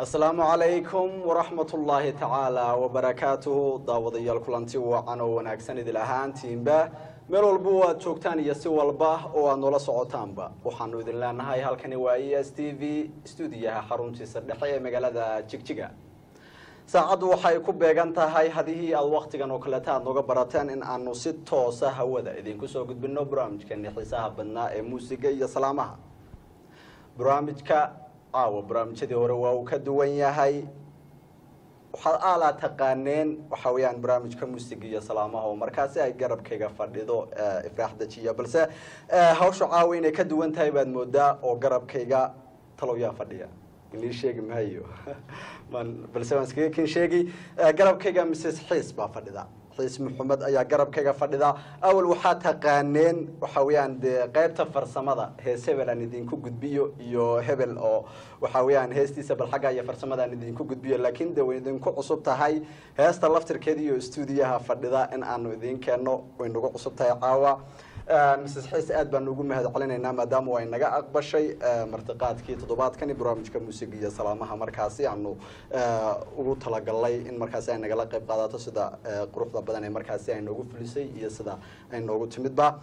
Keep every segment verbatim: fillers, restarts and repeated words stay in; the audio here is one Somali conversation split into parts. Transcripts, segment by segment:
السلام عليكم ورحمة الله تعالى وبركاته داوديال كلانتي وعنا وناكسن إذا لهان تيمبا ميرول بوا تشوكتان يسوى الباه ونولا صعوتان با وحانو إذن لنا هاي هالكني واي اس تي في استوديوها حرونتي سردحية مقالة جيكجيكا saacadu waxay ku beegan tahay hadii aad waqtigan oo kale taad nooga barateen in aanu si toos ah hawada idinku soo gudbino barnaamijkan xiisaha badnaa ee muusiga iyo salaamaha barnaamijka aawa barnaamijyadii hore waa uu ka duwan yahay waxa aala taqaaneen waxa weeyaan barnaamijka muusiga iyo salaamaha oo markaas ay garabkayga fadhido ifraaxda jiya balse hawsha caawa inay ka duwan tahay baad moodaa oo garabkayga talooyaa fadhiya اللي شيء ما هيو من بلسان سكين كين شيء قرب كيجا مسيس حيس بفردا حيس محمد أيا قرب كيجا فردا أول واحد قانين وحويان قيبت فرسمدا هي سبل أن يدين كوجد بيو يو هبل أو وحويان هستي سبل حاجة يا فرسمدا أن يدين كوجد بيو لكن ده وين كو عصبتها هاي هست اللفتر كديو استوديوها فردا إن أنو يدين كانوا وين كو عصبتها عاوا مسيس حيس أد بنقول هذا علينا إنما مدام وين نجا أكبر شيء مرتقات كي تضبط كني برامج كموسيقية سلامها مركزي عنه وطلق الله إن مركزي نجا لقب قادات سدا قروف بدنا مركزي إنه جو فلسي يسدا إنه جو تمد با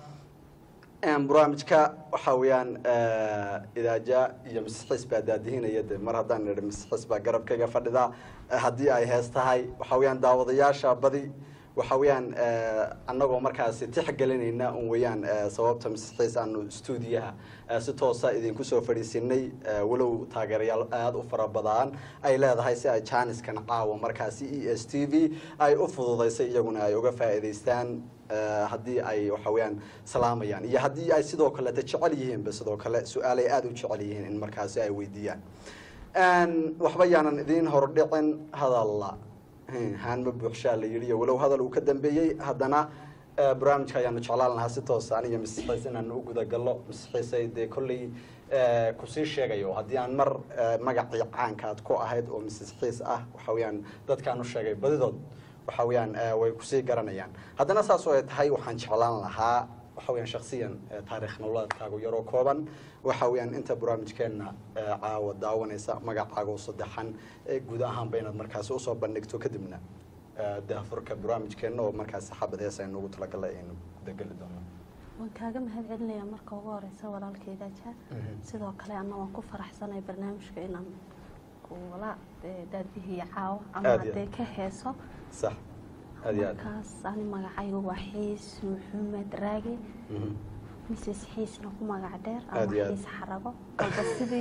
برامج كحويان إذا جاء يمسيس حيس بعدين يد مرة مسيس حيس بقرب كي فردا هدي أي هستهاي وحويان داوضياش بدي وحويان أنغو مركز تحقلنا ويان صوابته مسحيس أنه استوديوها ستوصى إذا كسر فريسيني ولو تاجريال آد أفر بدان أي لا هاي سي تشانس كان عاو مركز إي إس تي في أي أفضل ذي سي يجونا يوقف فائدستان هدي أي وحويان سلام يعني يا هدي أي سدوك لا تشعليهم بس سدوك لا سؤالي آد وتشعليهم إن مركز أي ويديان أن وحبيانا إذين هردين هذا الله هان مبوحشا ليريا ولو هذا لو كدن بيي هدنا برامج كيانو جعلان لها si toos ah aniga misxiisan aan ugu dagalo misxiisay de kulli ku sii sheegayo hadii aan mar magacii caanka aad ku ahayd oo misxiis ah waxa weeyaan dadkaan u sheegay badidood waxa weeyaan way ku sii garanayaan hadana saas oo ay tahay waxaan jeclaan lahaa waxa weeyaan shakhsiyan taariikh nololeedkaagu yaro kooban waxa weeyaan inta barnaamijkeena caawa daawanaysa magacaaga saddexan ee guud ahaan baynad markaas u soo bandhigto kadibna daafurka barnaamijkeena oo markaas saxaabadaas ay noogu talagalay in dagal doono waan kaaga mahadcelinayaa marka ugu horeysa walaalkayga jaa sidoo kale ana waan ku faraxsanahay barnaamijka inaan wala daadihi caawa ama haday ka heeso sax markaas ani magacaygu waa Xiis Maxamed Raagi مسيس حيس نقوم مع عدير أو حيس حرقة قلبسدي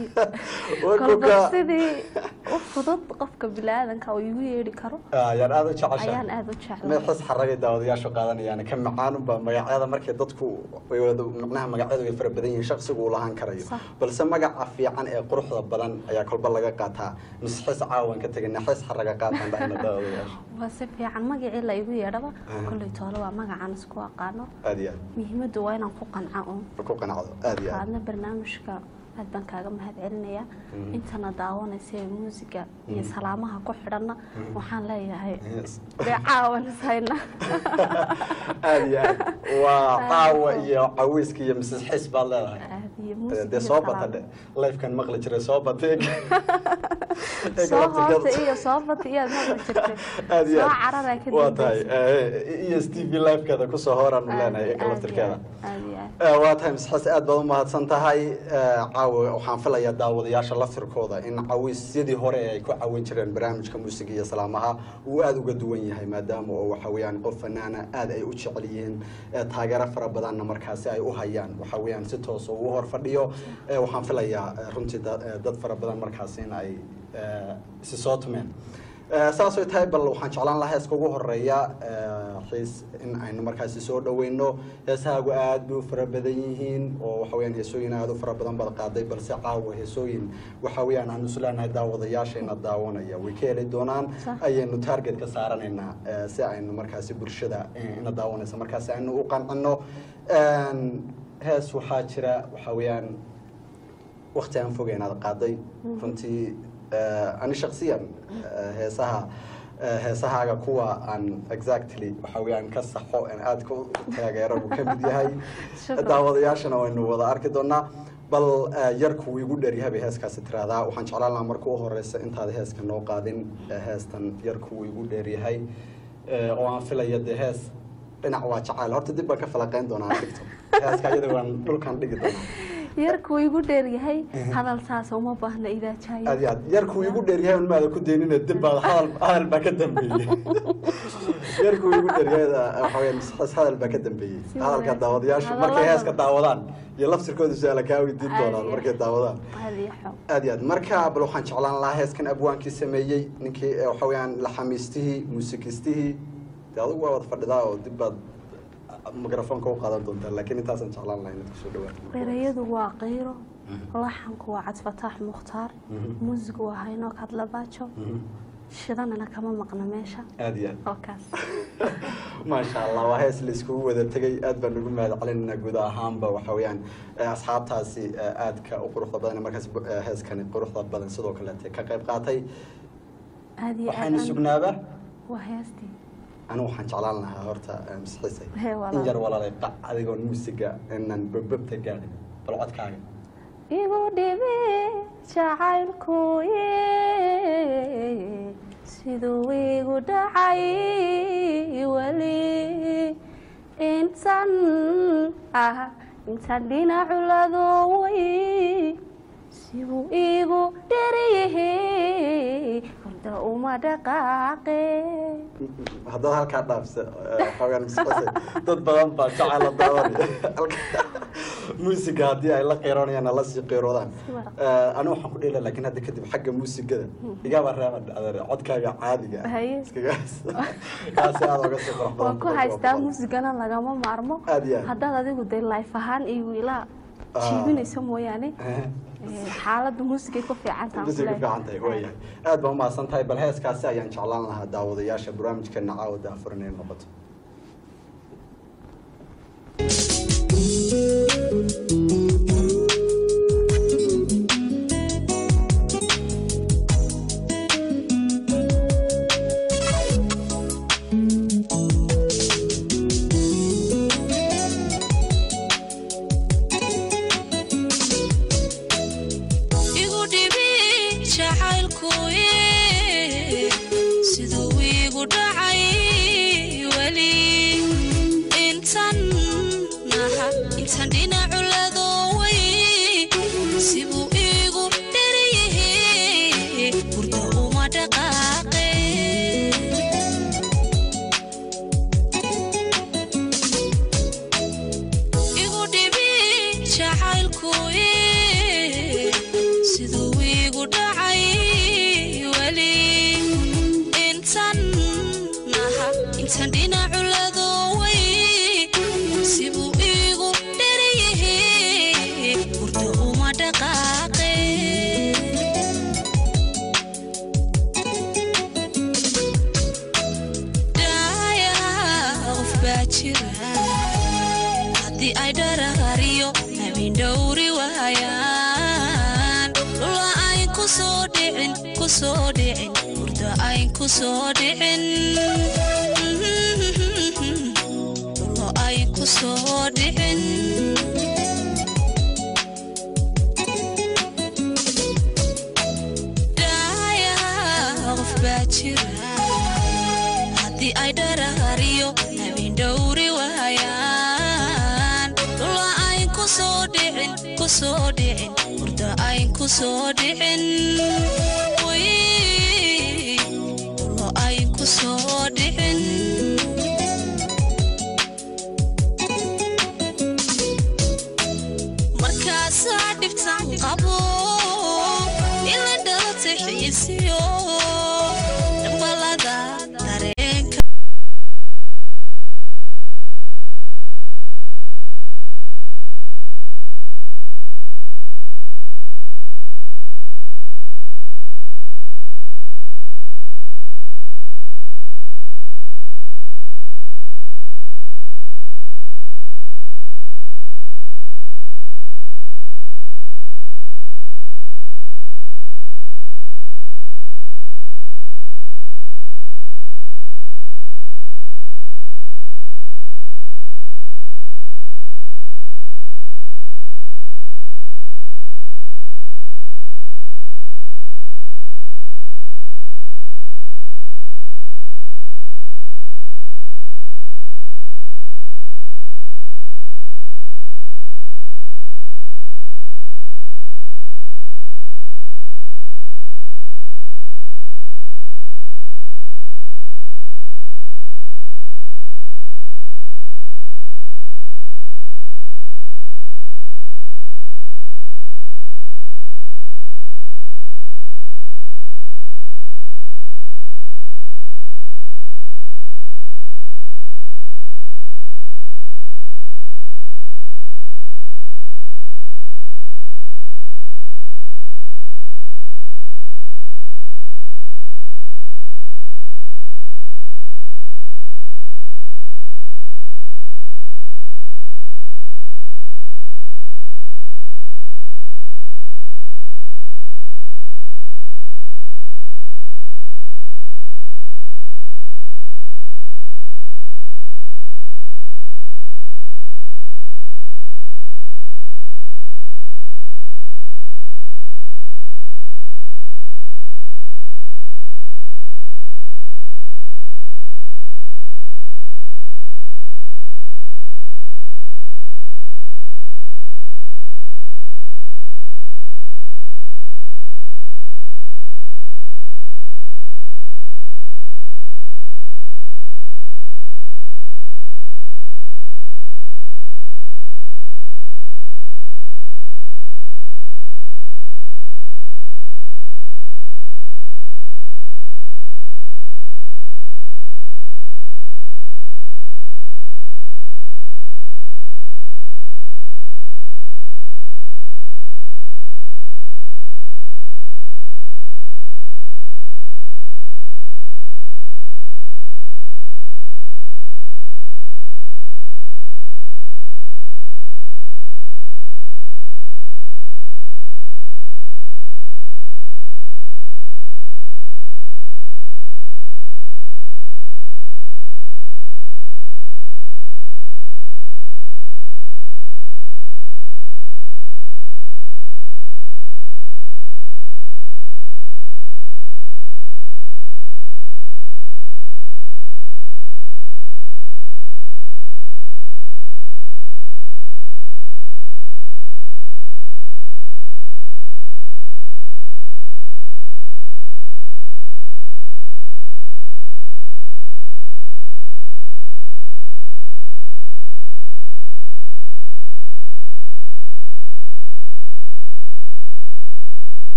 قلبسدي وفضت قفك بلادن كاو يويري كرو آه يعني هذا شعشة يعني هذا شعشة ما يحس حرقة داود يا شو قادني يعني كم معانو بمجا هذا مركز ضدكو ويودو معناها مجا هذا يفرق بدين شخص يقولها عن كريو بس مجا عفي عن قروح ضبلن يا كل بلغة قاتها مس حس عاون كتجنا حس حرقة قاتها بعدين داود يا شو بس في عن مجا إلا يويري ربا كل يطالوا مجا عن سكوا قانو أديان مهمة دوين عن فوق عن ku qanacdo aad iyo aad barnaamijka aad baan kaaga mahadcelinaya intana daawanaysa muusiga iyo salaamaha ku xidhana waxaan leeyahay caawan sayna aad iyo waa caawa iyo cawiska iyo misas xisbaad leedahay de soo batay live kan maqli jiray soo batay soo batay iyo soo batay iyo maqli jiray soo carara ka waa tahay E S T V live kada ku soo horan leenahay kalaftirkeeda waa tahay misas aad baad u mahadsan tahay caawa waxaan filayaa daawadayaasha laftirkooda in cawisyadii hore ay ku caawin jireen barnaamijka muusiga iyo salaamaha uu aad uga duwan yahay maadaama oo waxa weeyaan qof fanaana aad ay u jecel yihiin taageero fara badanna markaas ay u hayaan waxa weeyaan si toos oo u hor fadhiyo waxaan filayaa runtii dad fara badan markaas in ay si soo tumeen saasoo tahay bal waxaan jeclaan lahaa heeska ugu horeeya xiis in aynu markaas soo dhaweyno heesaagu aad buu fara badan yihiin oo waxa weeyaan heesooyin aad u fara badan bad qaaday balse caawa heesooyin waxa weeyaan aan islaanahay daawadayaasheena daawanaya way ka heli doonaan ayaynu target ka saaranaynaa si aynu markaas bulshada ina daawanaysa markaas aynu u qancino hees waxaa jira waxa weeyaan waqti aan fogeynaad qaaday runtii أنا شخصياً هسها هسها كوا عن exactly وحوي عن كسحو أن أدكو تغير وكم بدي هاي الدعوة عشان وإنه وضع أركضنا bal yarku igu dheeryahay heeskaasi tiraada waxaan jeclaan lahaa markuu u horeysa intaad heeska noo qaadin heestan yarku igu dheeryahay oo aan filayo de hees dhinac waa jacayl horta dib baan ka falaqeyn doonaa dhigto heeska iyada waan dhulkan dhigi doonaa yarku igu dheeryahay hadal saas uma baahna idaa jaayo aad yaad yarku igu dheeryahay un maada ku deynina dib baad hadal hadal baa ka dambeeyey yarku igu dheeryahay waxa weeyaan sax hadal baa ka dambeeyey hadalka daawadayaashu markay heeska daawadaan iyo laftirkooda su'aala ka weydiin doonaan markay daawadaan aad yaad marka bal waxaan jeclaan lahaa heeskan abwaankii sameeyey ninkii waxa weeyaan la xamiistihii muusikistihii adigu waa wada fadhidaa oo dib baad ميكروفونك وقادم دونتا لكن انت اصلا شغلان لا انك سو دhowaad qeyrayadu waa qeyro laxanku waa cad fataax mukhtaar muusigu waa hayno kad labaajo shidana kama maqna meesha aad iyo halkaas ma sha Allah waa hees la isku wada tagay aad baan ugu mahad celinayna guud ahaanba waxa weeyaan asxaabtaasi aad ka u quruxda badan markaas heeskani quruxda badan sidoo kale ka qayb qaatay aad iyo waxaan sugnaaba waa heestii أنا وحن شغلان لها هرتا مسحسي إنجر ولا لي قع هذه الموسيقى إن بببت قاعد طلعت كاعد يقول دبي شعير كوي سيدوي قدعي ولي إنسان آه إنسان دينا على ذوي سيبو إيبو دريه فردا وما دقاقي هذا هالكا دافس حوغان مسقسي dad badan baa jacayl la daawanay muusiga hadii ay la qeyroonayaan la sii qeyroodaan ana waxaan ku dheelay laakiin hadda kadib xagga muusigada iga warraama codkaaga caadiga iskagas kaasi aad uga soo qorxo waan ku haystaa muusigana lagama maarmo hadda adigu de live ahaan iyo ila jiibinayso mooyaane xaaladda muusiga ku fiican tahay muusiga fiican tahay way aad baa ma santahay bal heeskaasi ayaan jeclaan lahaa daawadayaasha barnaamijkeena caawada afurneen noqoto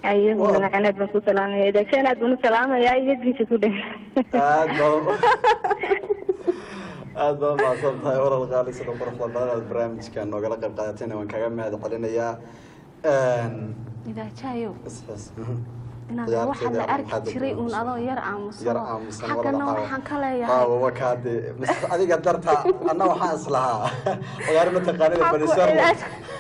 أيوة أنا عناد بنكو سلامة إذا كانت بنو سلامة يا يجي تقوله هذا هذا ما صرتها ورا الغالي سيد قرح الله البرامج كان نوقع قب قادتنا وان كان هذا قلنا يا إذا شايو اسحس إنه واحد أرك شري من أضو يرعى مصر حتى إنه واحد كلا يا ها وكادي بس هذه قدرتها أنا وحاس لها غير متقارنة بالنسبة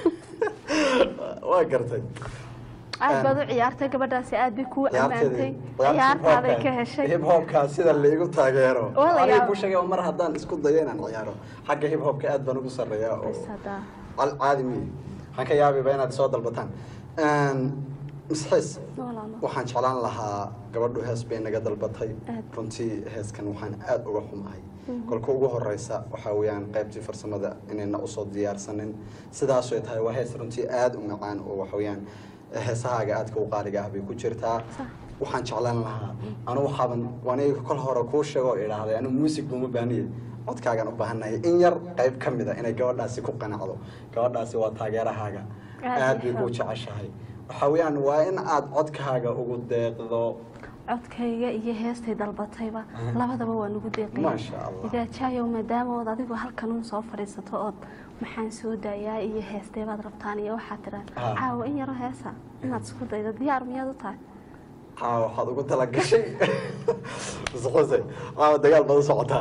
وقرتي aad baad u ciyaartay gabadhaasi aad bay kuu amaantay ciyaartaada ka heshay hip hopka sida la igu taageero ani ku sheegay mar haddaan isku dayo inaan ciyaaro xagga hip hopka aad baan ugu sareeyaa oo al caadimi waxaan ka yaabay inaad soo dalbataan een misxis waxaan jeclaan lahaa gabadhu hees bay naga dalbatay runtii heeskan waxaan aad uga xumahay kolka ugu horeysa waxa weeyaan qaybtii farsamada inayna u soo diyaarsanin sidaas oo tahay waa hees runtii aad u macaan oo waxa weeyaan heesahaaga aadka u qaaliga ah bay ku jirtaa waxaan jeclaan lahaa anu waxaan waaniga kol hore ku sheego ilaahay anu music buu ma baahniye codkaagan u baahanahay in yar qayb kamid ah inay gabadhaasi ku qanacdo gabadhaasi waa taageerahaaga aad bay ku jeceshahay waxa weeyaan waa in aad codkaaga ugu deeqdo codkayga iyo heestay dalbatayba labadaba waa nagu deeqay maasha Allah idaa jaayo maadaama ood adigu halkan u soo fariisato ood maxaan soo daayaa iyo heestay baad rabtaan iyo waxa tiraan caawa in yar heesa inaad isku daydo diyaar miyaad u tahay caawa waxaad ugu tala gashay isqosay caawa dagaal baad u socotaa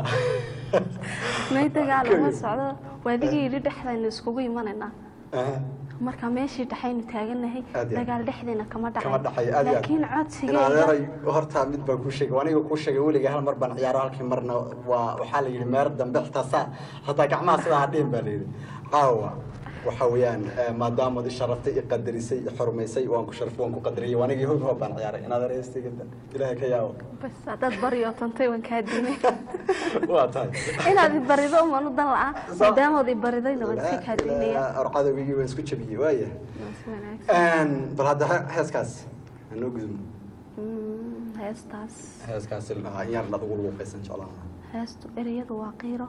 may dagaal uma socdo waadigii yidhi dhexdaynu iskugu imanaynaa marka meeshii dhaxaynu taaganahay dagaal dhexdeena kama dhacay laakiin codsigeeda horta mid baan ku sheegay aniga ku sheegay weliga hal mar baan ciyaaro halkii marna waa waxa la yiri meer dambe xitaa hataa gacmaha sida hadeen baa la yiri caawa waxa weeyaan maadaama ay sharaftay qadarisay xurmaysay waan ku sharaf waan ku qadariyay wanigi hoob hoob baan ciyaaray inaad reestigeeda ilaahay ka yaabo bas dad bariyo tantay waan ka diinay waa tahay inaad barido ma nu dan la maadaama ay baridayna waan ka ka diinay arqadawigi waan isku jabiyay waaya aan bal hada heeskaas anoo gudum heestaas heeskaas ilaa yar la ugu luqaysan jeclaan heestu eriyadu waa qiiro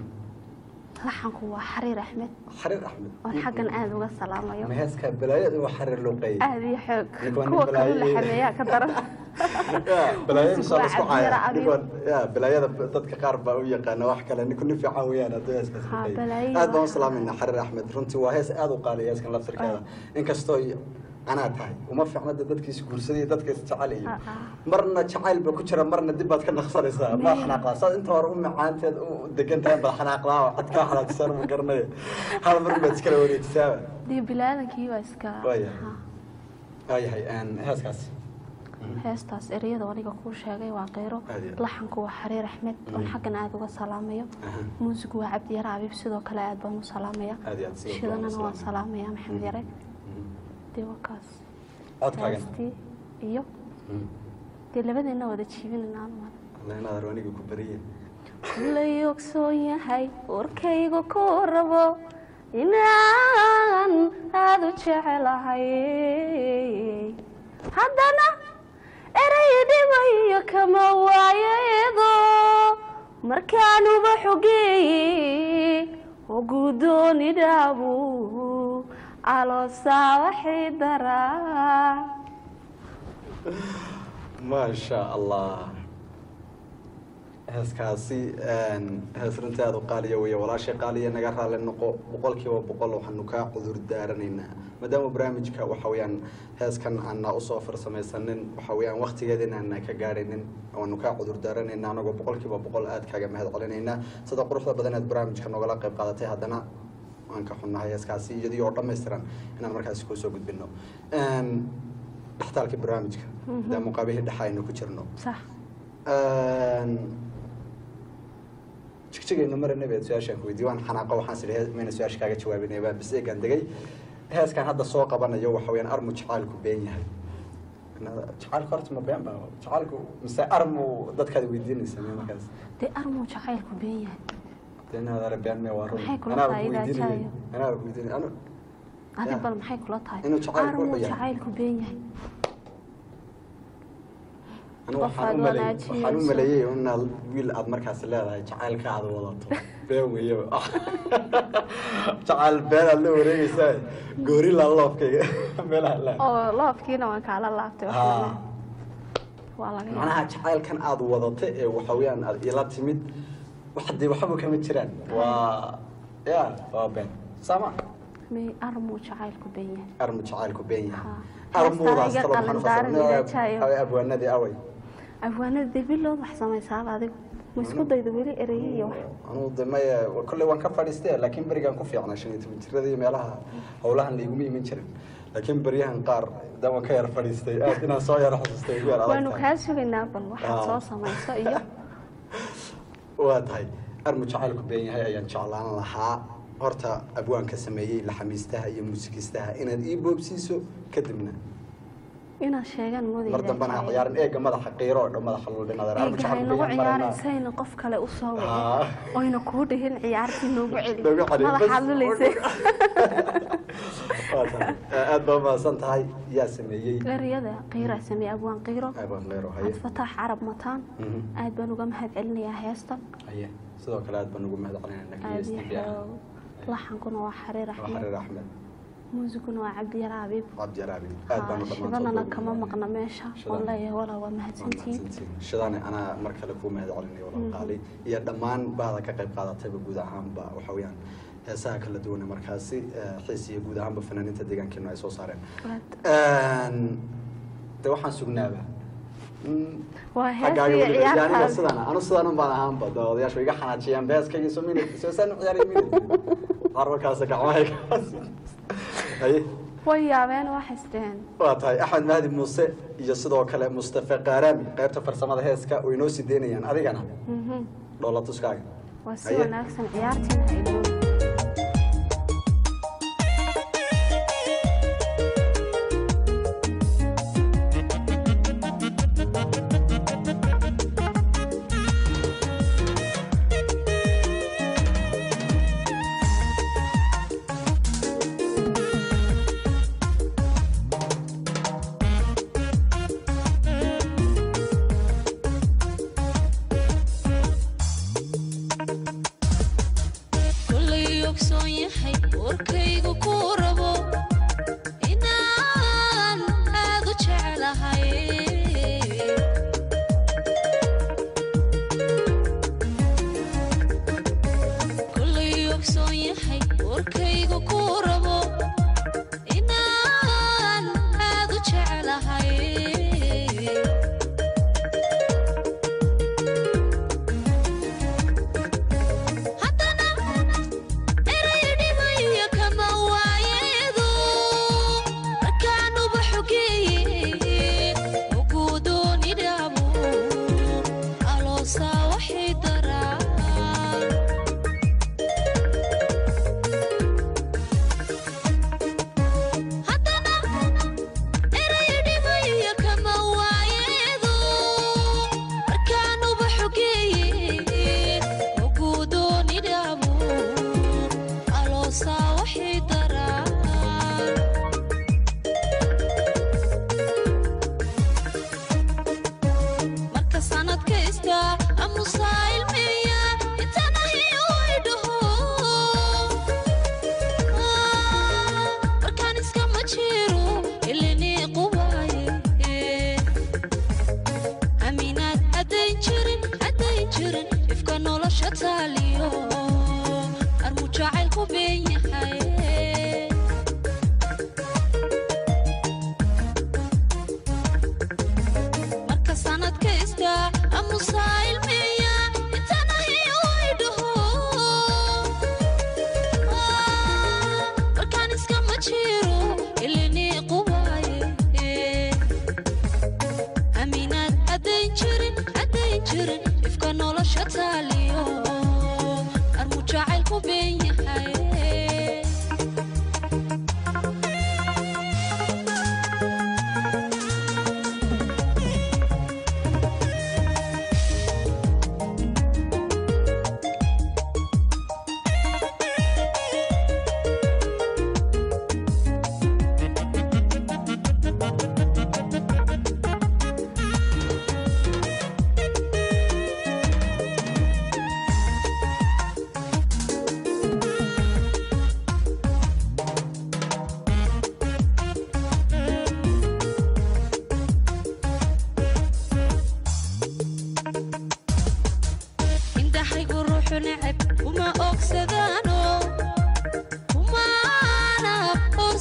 laxanku waa xariir axmed xariir axmed oo xaqan aad uga salaamayo ma heeska balaayada waa xariir luqay aad iyo xoog kuwa kale la xameeyaa ka daran balaayada soo isku caaya ya balaayada dadka qaar baa u yaqaan wax kale ninku ni fiican weeyaan aad heeskaas aad baan salaamayna xariir axmed runtii waa hees aad u qaaliya heeskan laftirkeeda inkastoo أنا تاي وما في عمد دتك يسكورسي دتك يستعلي مرنا جعل بكتير مرنا دبات كنا خسر إسا ما حناقلا صار أنت ورقم عانت دقنتين بالحناقلا وحتى حنا تسر مقرنة هذا مرة بتسكر وري تساوي دي بلادك هي واسكا ويا هاي هاي أن هاسكاس هاستاس إريدا وريقة كل شيء وغيره لحنك وحرير أحمد ونحقنا عاد وسلامية موسيقى وعبد يرعى بسيدو كلا عاد بمو سلامية شيدنا نوا سلامية محمد يرى دي وكاس هاستي إيو دي لبدنا ودا تشيبين النعم الله ينادر وانيقو كبرية كل يوكسو يهي وركيقو كوربو إنان هادو تشعلهاي هادانا إريدي ويا كما وايضو مركانو بحقي وقودوني دابو على صاحي درا ما شاء الله هسكاسي ان هسرنتي هذا قاليه ويا ولا شيء قاليه نغا رال نقو بقولكي وبقول waxaan ka cudur daaranayna maadaama barnaamijka waxa weeyaan heeskan aan u soo farsamaysanin waxa weeyaan waqtigeedina aan ka gaarinin oo ka cudur daaranayna anagu boqolkiiba boqol aad kaaga mahad celinayna sida quruxda badan ee barnaamijka nogala qayb qaadatay hadana aan ka xunnahay heeskaasi iyadii oo dhameystiran inaan markaas ku soo gudbino een dhaxtalka barnaamijka da muqaabihi dhaxayna ku jirno sax een jigjigeena marna beed su'aashan ku diiwaan xanaaqo waxaan sidii meena su'aash kaaga jawaabinay baa bis eegan dagay heeskan hadda soo qabanayo waxa weeyaan armu jacaalku been yahay jacaalku horta ma been baa jacaalku mise armu dadka weydiinaysa markaas de armu jacaalku been yahay أنا هذا بيان ما وارد أنا بقول أنا بقول أنا هذا بل محي كل طاي إنه شعيل أرمو شعيل كبينه أنا وحنو ملي وحنو ملي إن الويل أد مركز لا ذا جعل كعد وضعته بيوم يوم جعل بين اللي وريه ساي غوريلا الله كي ملا لا أو الله كينا ما كعل الله تبع والله معناها جعل كان أد وضعته وحويان إلى تمد واحد وحبه كم تشرين و يا وبين سامع مي أرمو جعل كبية أرمو جعل كبية أرمو راس طلب حنفصل أبو النادي أوي أبو النادي بالله محسن ما يسال هذا مسكوت يدوري إريه أنا ضمي وكل وان كفر يستاهل لكن بريان كوفي عنا عشان يتمشي هذه مالها حولها اللي يقومي من شرب لكن بريان قار دام كير فريستي أنا صاير حسستي وأنا كاسو النابل واحد صوصة ما يسوي وهاي أرمو جعل كبية هاي إن شاء الله أنا لها horta abwaanka sameeyay la xamiistaha iyo muusikiistaha inaad ii boobsiiso kadibna ina sheegan moodayda mar dambana ciyaaran eega madaxa qeyro oo madaxa loo dhinaadar armo jacayl nagu ciyaaraysan qof kale u soo wado oo ina ku dhihin ciyaartii noogu celi madaxa luleysay aad baa maasan tahay yaa sameeyay qeyriyada qeyra sameey abwaan qeyro abwaan qeyro hay fatax arab mataan aad baan uga mahad celinayaa heestan aye sidoo kale aad baan uga mahad celinayaa heestan لحنكون وحرير أحمد وحرير أحمد موسيقون وعبد يرابيب عبد يرابيب أدبنا شدنا أنا كمان مقنا ماشى والله ولا ومهد سنتين شدنا أنا مركل كوم هذا علني ولا قالي يا دمان بعد كقيب قاعدة تبي جودة هم با وحويان هسا كل دون مركزي حسي جودة هم بفنانين تدقن كنا يسوع صارين توحن سجنابه وهذا يعني أنا أنا صدقنا بعدها هم بدو يا شوي جحنا شيئا بس كي يسمين سوسن عياري مين عرب كاسك عمايك هاي ويا بين واحدين واتاي أحمد مهدي موسى يجسده كلام مصطفى قارمي قيرته فرسمة هيسكا وينوسي دينيان هذا كنا لولا تسكاي وسوى ناقصن عيارتين هيدون Haddana eraydi mayo kama waaye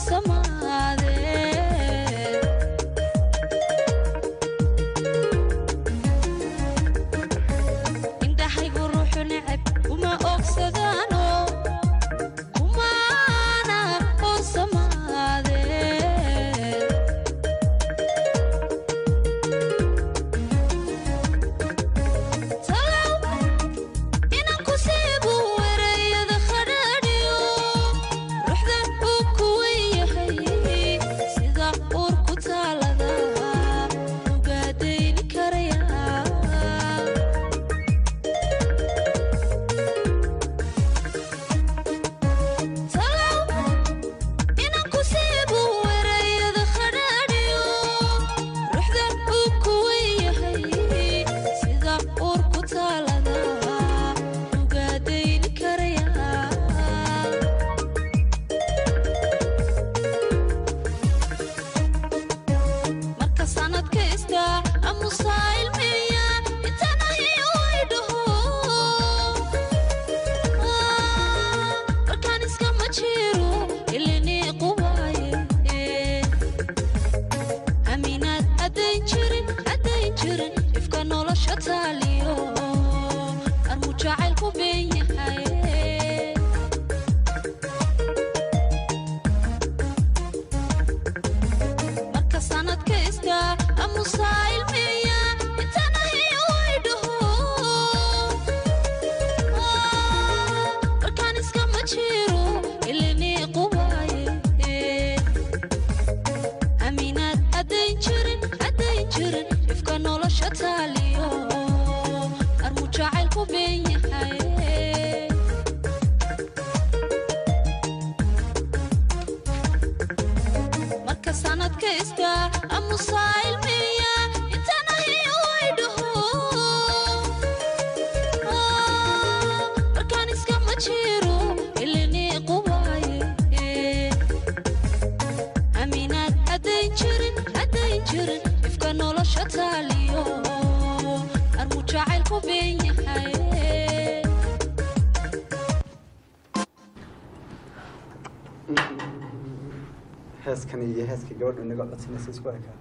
heeskan iyo heeska gabadhu inaga codsanaysa isku ekaa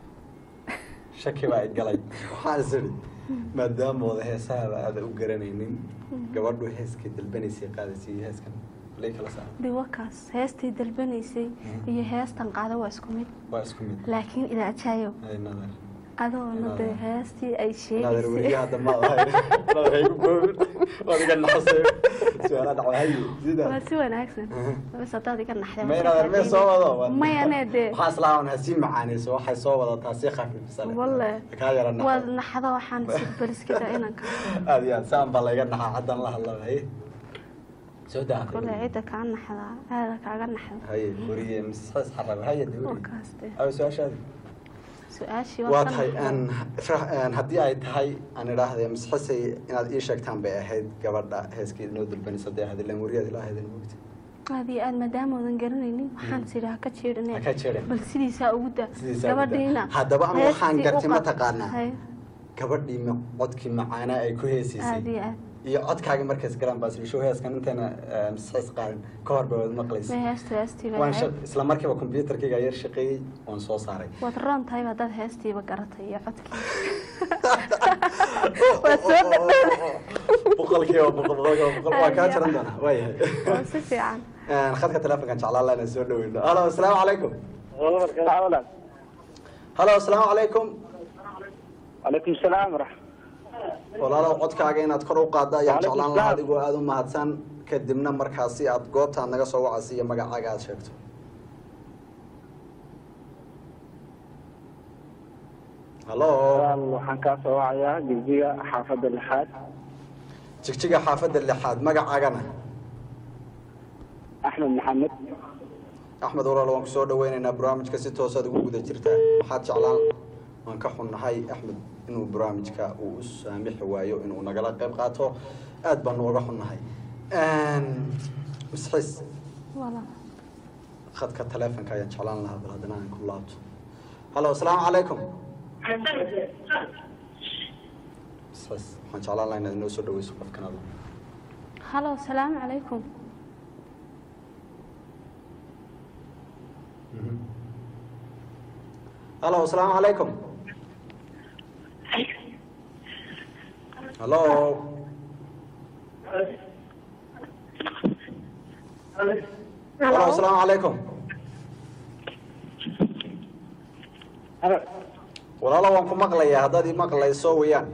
shaki baa idgalay waxaan isiri maadaama wada heesahaba aada u garanaynin gabadhu heeskay dalbanaysay qaadaysay iyo heeskan lay kala saar diwakaas heestay dalbanaysay iyo heestan qaada waa isku mid waa isku mid laakiin ila ajayo ay nadar adoo nade heestii ay sheegaysay nadar weli hadda ma ahay nadar ay ku boobin wadiga naxsay su'aalaha dhacay sida waa si wanaagsan bas hadaad iga naxday ma nadar ma soo wado ma yaneede waxaas laawan hasi macaanayso waxay soo wadataa si khafiifsan wallahi ka yarana waa naxdo waxaan si bariskida inanka aad iyo saan baa laga naxaa hadan la hadlay soo daa kula cida ka naxda aad kaaga naxdo hay guriga misxas xarab hay dawri kaaste aw su'aashaadi su'aashi waa tahay aan aan hadii ay tahay aan iraahday misxasay inaad ii sheegtaan bay ahayd gabadha heeskii noo dalbanaysa hadii la muriyad ilaahay idin moogtay هذه أنا مدام وذن قرنيني وحان سيرها كتيرنا كتيرنا بل سيدي ساودا gabadhiina هذا بقى مو حان قرتي ما تقانا gabadhii ma codkii macaana ay ku heesisay iyo codkaaga markaas garan baas soo heeskan intana misxis qaadan ka hor baad maqlaysaa heesta heestiiba waan isla markiiba computerkayga yar shaqeeyay oo soo saaray waad raan tahay dad heestiiba garatay iyo codkii waa soo dhadhan boqolkiiba boqol boqol waa ka jaran doona waayahay waa si fiican aan khadka telefoonka jeclaan laana soo dhaweeyno halo assalaamu calaykum halo assalaamu calaykum عليكم السلام ورحمة walaalow codkaaga inaad kor u qaaddo ayaan jeclaan lahaa adigoo aada u mahadsan kadibna markaasi aad goobtaan naga soo wacaysa iyo magacaaga aad sheegto halo waxaan kaa soo wacayaa jigjiga xaafadda lixaad jigjiga xaafadda lixaad magacaagana axmed maxamed axmed walaal waan kusoo dhaweynaynaa barnaamijka si toosaad ugu guda jirtaa waxaad jeclaan waan ka xunnahay axmed inuu barnaamijka uu u saamixi waayo inuu nagala qayb qaato aad baan uga xunnahay misxis wala khadka telefoonka ayaan jeclaan lahaa bal haddana aan ku laabto halo assalaamu calaykum misxis waxaan jeclaan lahaa inaad inoo soo dhaweyso qofkan ado halo assalaamu calaykum halo asalaamu calaykum halo halo asalaamu calaykum walaalo waan ku maqlayaa haddaad ii maqlayso weyaan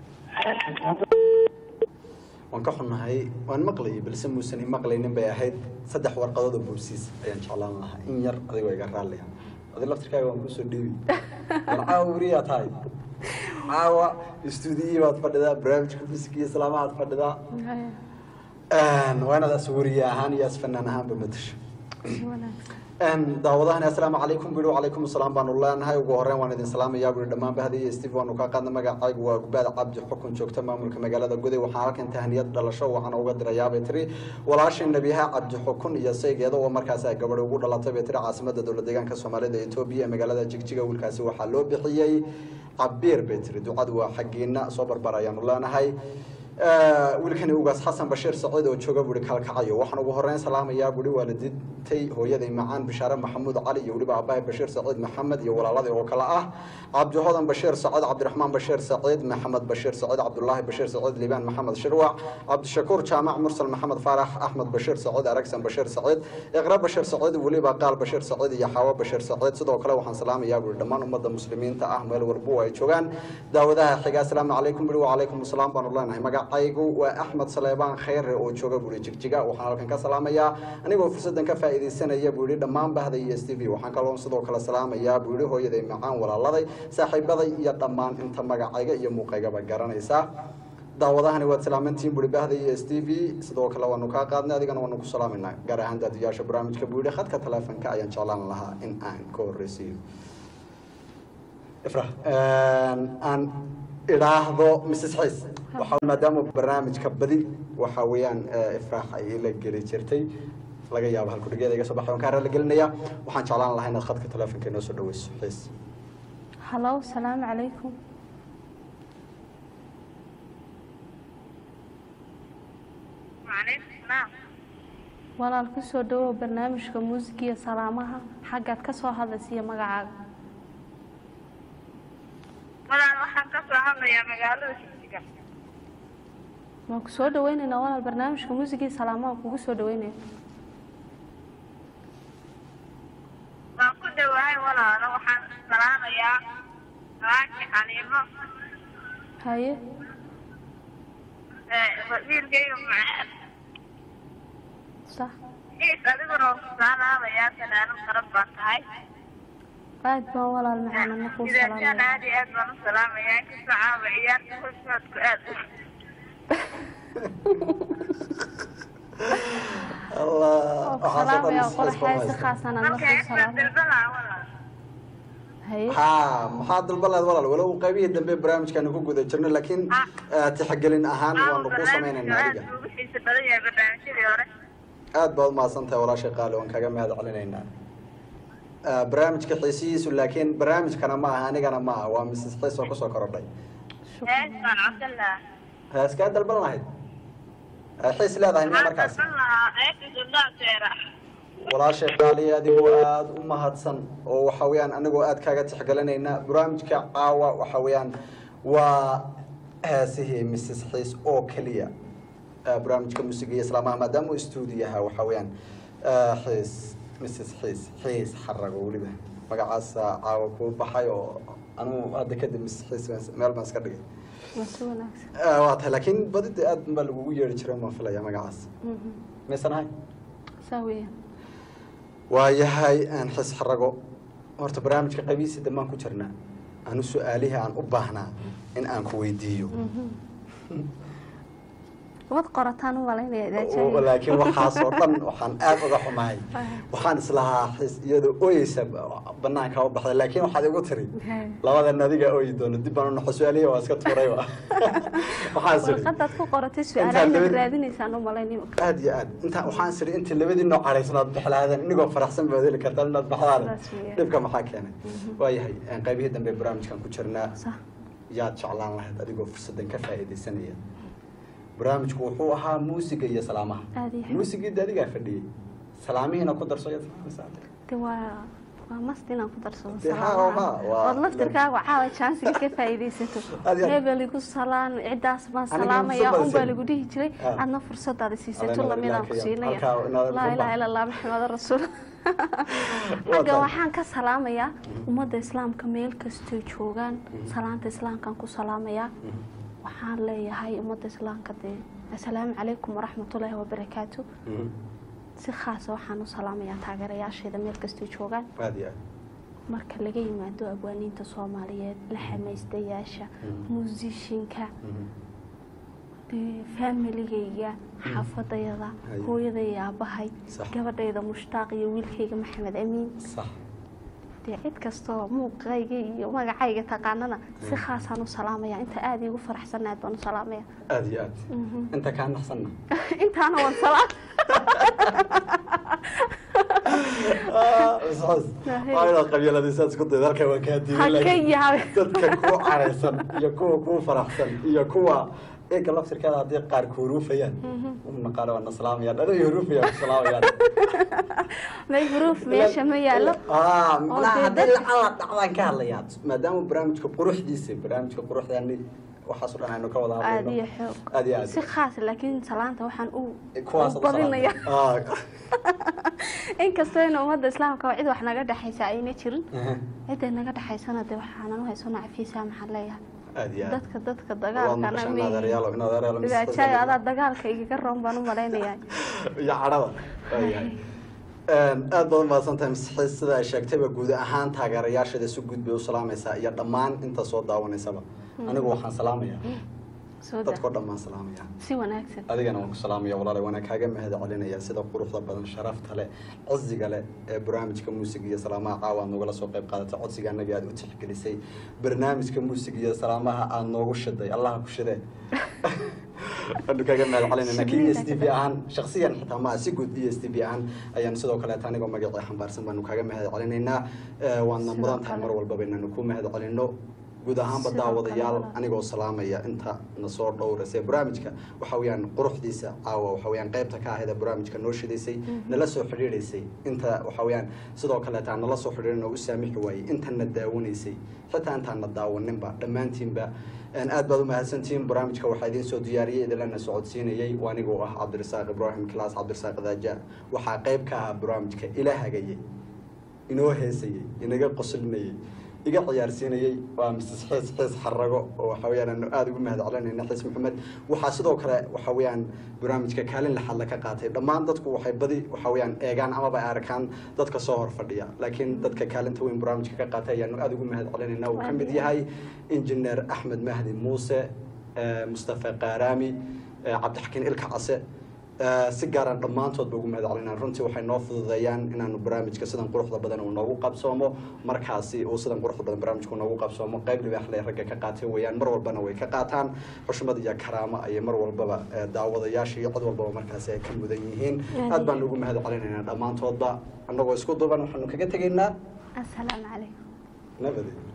waan ka xunnahay waan maqlayay balse muusan ii maqlaynin bay ahayd saddex warqadood oo boobsiis ayaan jeclaan lahaa in yar adigoo iga raalliya adi laftirkaaga waan kusoo dhiibi war caawa weriyaa tahay caawa istuudiyii baad fadhidaa barnaamijka fisikii islaamahaad fadhidaa waa inaad as weriye ahaan iyo as fanaan ahaanba matasho daawadahani assalaamu calaykum bui wacalaykum asalaam baanu leenahay ugu horreyn waan idin salaamayaa bui dhammaan bahdiya steve waanu kaa qaadna magacaygu waa gubaad cabdi xukun joogta maamulka magaalada goday waxaan halkan tahniyad dhalasho waxaan uga dirayaabay tiri walaashay nebiyaha cabdi xukun iyo saygeeda oo markaas ay gabadhi ugu dhalatay bay tiri caasimada dowlad deegaanka soomaalida etoobiya ee magaalada jigjiga wiilkaasi waxaa loo bixiyey cabiir bay tiri ducadu waa xaggiina soo barbar ayaanu leenahay wiilkani ugaas xasan bashiir saciid oo jooga buri kalkacayo waxaan ugu horeyn salaamayaa buri waalidintay hooyaday macaan bishaare maxamuud cali iyo weliba aabbahay bashiir saciid maxamed iyo walaaladii oo kale ah cabdihodan bashiir saciid cabdiraxmaan bashiir saciid maxamed bashiir saciid cabdullaahi bashiir saciid liibaan maxamed shirwac cabdishakuur jaamac mursal maxamed faarax axmed bashiir saciid aragsan bashiir saciid iqra bashiir saciid weliba qaal bashiir saciid iyo xaawo bashiir saciid sidoo kale waxaan salaamayaa buri dhammaan ummadda muslimiinta ah meel walbo ay joogaan daawadaha xiga assalaamu calaykum buri wacalaykum asalaam baanu leenahay magac aygu waa axmed saleebaan khayre oo jooga buri jigjiga waxaan halkan ka salaamayaa anigoo fursadan ka faa'iidaysanaya buu yidhi dhammaan bahda iyo s t v waxaan kaloo sidoo kale salaamayaa buu yidhi hooyaday macaan walaaladay saaxiibaday iyo dhammaan inta magacayga iyo muuqaygaba garanaysa daawadahani waad salaamantiin buu yidhi bahda iyo s t v sidoo kale waanu kaa qaadnay adigana waanu ku salaamaynaa gaar ahaan daadiyaasha barnaamijka buu yidhi khadka taleefanka ayaan jeclaan lahaa in aan ka horreysiiyo ifra aan idhaahdo missus xiis waxaa maadaama barnaamijka badi waxa weeyaan ifraax ay la geli jirtay laga yaabo halku dhigeeda iga soo baxay waan kaa raali gelinayaa waxaan jeclaan lahaa inaad khadka taleefanka inoo soo dhaweyso xiis halo asalaamu calaykum walaal ku soo dhawow barnaamijka muusiga iyo salaamaha xaggaad ka soo hadlaysiiyo magacaaga walaal waxaan ka soo hadlayaa magaalada jigjiga waan ku soo dhaweynaynaa walaal barnaamijka muusiga iyo salaamaha kugu soo dhaweynaya waan ku dhawahay walaalo waxaan salaamayaa raaki xaliimo haye wiilkayga macaan sax iis adiguna waan ku salaamayaa salaano qarab baan tahay aad baan walaal macaanana kuu salaamaya aad iyo aad baan u salaamayaa inkastoo caawa ciyaarta hosmoodku aad allah salaamaya qoraxay si khaasan aan la salaamay ha maxaa dalbaleed walaal walow qaybihii dambe barnaamijkaanu ku guda jirno laakiin tixgelin ahaan waanu kuu samaynaynaa adiga aad baad umahadsan tahay walaashay qaali waan kaga mahad celinaynaa barnaamijka xiisihiisu laakiin barnaamijkana ma aha anigana ma aha waa missus xiis oo kusoo korodhay heeskaa dalban lahayd xiis leedahay miya markaas walaashay qaaliya adigoo aada u mahadsan oo waxa weeyaan anigoo aada kaaga tixgelinayna barnaamijka caawa waxa weeyaan waa heesihii missus xiis oo keliya barnaamijka muusiga iyo islaamaha maadaama uu stuudiyaha waxa weeyaan xiis missus xiis xiis xarago weliba magacaas caawa kuu baxay oo anugu hadda kadib missus xiis meel baan iska dhigay waa tahay laakiin badida aad baa lagugu yeeri jiray baan filaya magacaas maysan ahay saa weeyaan waayahay aan xiis xarago horta barnaamijka qabiisi dambaan ku jirnaa anu su-aalihii aan u baahnaa in aan ku weydiiyo wad qorataan u malaynaya laakiin waxaasoo dhan waxaan aad uga xumahay waxaan islahaa xiis iyadoo oyeysa banaanka u baxday laakiin waxaad igu tiri labadan adiga ooyi doono dib baan u naxo su-aalihi waa iska tuuray waxaan siri warqadaad ku qoratay su-aalaha raadinaysaan u malaynaya aad iyo aad inta waxaan siri inta labadii nooc caraysanaad bixlaadeen inagoo faraxsan baad heli kartaa inaad baxdaan dhibka maxaa keenay waayahay qaybihii dambe barnaamijkan ku jirnaa yaad jeclaan lahayd adigoo fursadan ka faa'iidaysanaya barnaamijku wuxuu ahaa muusiga iyo salaamaha muusigii de adigaa fadhiyey salaamihiina ku darso de waa ومستنا قدر ها صلاة ها والله تركا وعاود شانس كيف هيديستو هبل يقول صلان عداس ما سلام يا ام بالغ دي جري عندنا فرصه هذا سيستو لمينا كسينيا لا اله الا الله محمد رسول حاجه waxaan ka salaamaya umada islaamka meel kasto joogan salaanta islaamkan ku salaamaya waxaan leeyahay umada islaamka assalaamu alaykum wa rahmatullahi wa barakatuh si khaas ah waxaan u salaamayaa taageerayaasheeda meel kasto joogan marka laga yimaado abwaaniinta Soomaaliyeed la xameystayaasha musicianka family-gayga xaafadayada hooyaday aabahay gabadhayda mushtaaq iyo wiilkayga Maxamed Amiin sax cid kasto muuqayga iyo magacayga taqaanana si khaas ah u salaamaya inta aad igu faraxsanaad baan u salaamaya aad iyo aad inta ka naxsanna inta ana waan salaam صحص أنا قبيلة هذه سادس كنت ذلك وكاتي حكي dadka ku careysan iyo kuwa ku faraxsan iyo kuwa ee kala shirkada hadii qaar ku ruufayaan uma qaar waa salaamaya dhalo iyo ruufayaan salaamaya may ruuf meesha ma yaalo ah ma hadii la dhacdan ka hadlayaan maadaama barnaamijka quruxdiisa barnaamijka quruxdaani waxa soo dhanayno ka wada hadlayno aad iyo aad si khaas laakiin salaanta waxaan u badinaya ah in kastoo in umada islaamka cid wax naga dhaxaysa ayna jirin cid naga dhaxaysana de waxaan u haysanaa cafiisa maxaa leeyahay dadka dadka dagaalka ana mi ida ada dagaalka iga roon baan u maleynaya ya carada een aad badan ma santahay sida ay sheegtay guud ahaan taageerayaashada si guud bay u salaamaysaa iyo dhammaan inta soo daawanaysaba anigu waxaan salaamayaa dadka dhammaan salaamaya si wanaagsan adigana waan ku salaamaya walaalahay waan kaaga mahad celinaya sida quruxda badan sharafta leh codsiga leh ee barnaamijka muusiga iyo salaamaha caawa nagala soo qayb qaadatay codsiga anaga aad u tixgelisay barnaamijka muusiga iyo salaamaha aan noogu shiday allah ku shiday أنا كأجمع علينا لكن إس تي في عن شخصيا حتى ما سيقول إس تي في عن أيام سيدا وكلا تاني قام جاي حنبار سنبان وكأجمع علينا وأن مران تمر والبابين نكون مهد علينا guud ahaan badawadayaal anigoo salaamaya inta nasoo dhowrasay barnaamijka waxa weeyaan quruxdiisa caawa waxa weeyaan qaybta ka ahayda barnaamijka noo shidaysay nala soo xiriirisay inta waxa weeyaan sidoo kale taan nala soo xiriirino u saamixi waayay inta na daawanaysay xitaa inta na daawaninba dhamaantiinba aan aad baad u mahadsantiin barnaamijka waxa idin soo diyaariyay idilana socodsiinayay waanigoo ah Cabdirasaaq Ibrahim Class Cabdirasaaq Daaja waxa qayb ka ah barnaamijka ilaahagayay inoo heesayay inaga qoslnayay iga ciyaarsiinayay waa Missus Xiis Xiis Xarago oo waxa weeyaan aad ugu mahad celinayna Xiis Maxamed waxa sidoo kale waxa weeyaan barnaamijka kaalin la xal ka qaatay dhamaan dadku waxay badi waxa weeyaan eegaan ama ba arkaan dadka soo hor fadhiya laakiin dadka kaalinta weyn barnaamijka ka qaatay ayaan aad ugu mahad celinayna oo kamid yahay Engineer Ahmed Mahdi Muuse Mustafa Qarami Cabdixakiin Ilka Case si gaar ah dhamaantood ugu mahad celinaa runtii waxay noo fududeeyaan inaanu barnaamijka sidan quruxda badan oo noogu qabsoomo markaasi oo sidan quruxda badan barnaamijku noogu qabsoomo qayb libaax leh ragga ka qaatay weeyaan mar walbana way ka qaataan xushmad iyo karaamo ay mar walbaba daawadayaasha iyo cid walbaba markaasi ay ka mudan yihiin aad baan ugu mahad celinaynaa dhamaantoodba annagoo isku duuban waxaanu kaga tageynaa assalaamu calaykum nabadi